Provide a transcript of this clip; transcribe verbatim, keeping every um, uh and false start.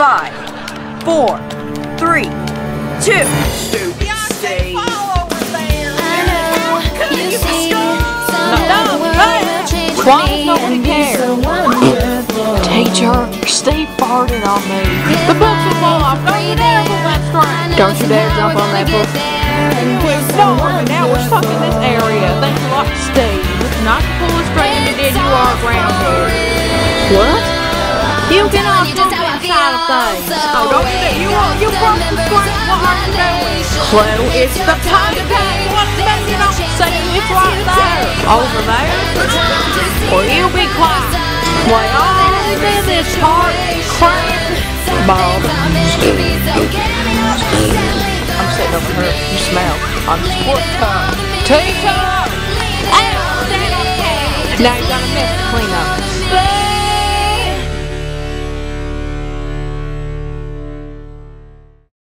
Five, four, three, two. Stupid Steve. Why does nobody care? Teacher, Steve farted on me. The books will fall off. Don't you dare pull that string. Don't you dare jump on that book. No, now we're stuck in this area. Thanks a lot, Steve. Not to pull a string and you did, you are grounded. What? You cannot jump inside of things. Oh, don't you dare. You, you broke the string. What are you doing? Clue, it's the pancake. What's that you don't say? It's right there. Over there. Or you be quiet. Why all in this part? Crap. Bob. I'm sitting over here. You smell. On the sport tub. Teacher! Ow! Stand up. Now you're gonna miss it clean.